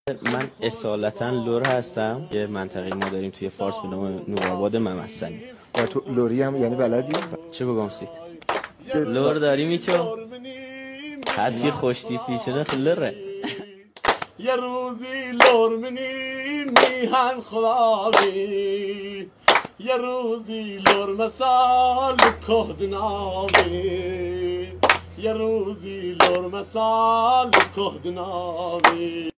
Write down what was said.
من اصالتا لور هستم. یه منطقه ما داریم توی فارس به نام نورآباد ممسنی. و تو لوری هم یعنی بلدی؟ چه بگم سید؟ لور داریم ایچو؟ هرچی خوشتی پیشنه لوره. یه روزی لور منیم میهن خداوی، یه روزی لور مثال کهدناوی، یه روزی لور مثال کهدناوی.